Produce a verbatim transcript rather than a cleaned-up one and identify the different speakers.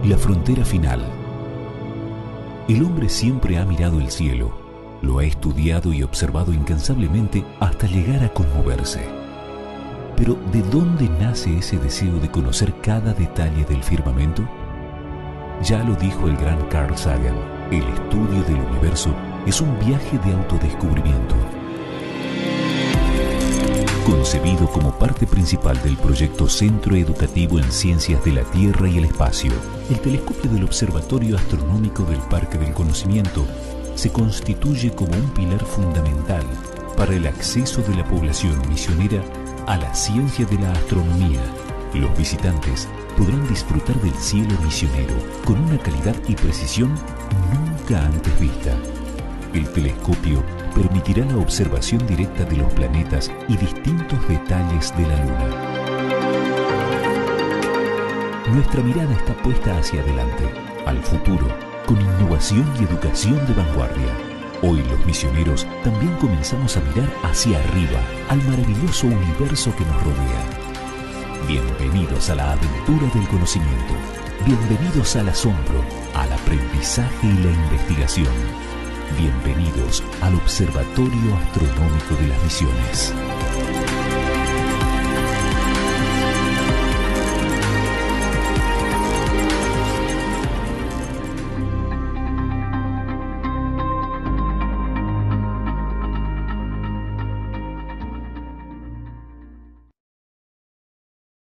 Speaker 1: la frontera final. El hombre siempre ha mirado el cielo, lo ha estudiado y observado incansablemente hasta llegar a conmoverse. Pero ¿de dónde nace ese deseo de conocer cada detalle del firmamento? Ya lo dijo el gran Carl Sagan, el estudio del universo es un viaje de autodescubrimiento. Concebido como parte principal del proyecto Centro Educativo en Ciencias de la Tierra y el Espacio, el telescopio del Observatorio Astronómico del Parque del Conocimiento se constituye como un pilar fundamental para el acceso de la población misionera a la ciencia de la astronomía. Los visitantes podrán disfrutar del cielo misionero con una calidad y precisión nunca antes vista. El telescopio permitirá la observación directa de los planetas y distintos detalles de la Luna. Nuestra mirada está puesta hacia adelante, al futuro, con innovación y educación de vanguardia. Hoy los misioneros también comenzamos a mirar hacia arriba, al maravilloso universo que nos rodea. Bienvenidos a la aventura del conocimiento. Bienvenidos al asombro, al aprendizaje y la investigación. Bienvenidos al Observatorio Astronómico de las Misiones.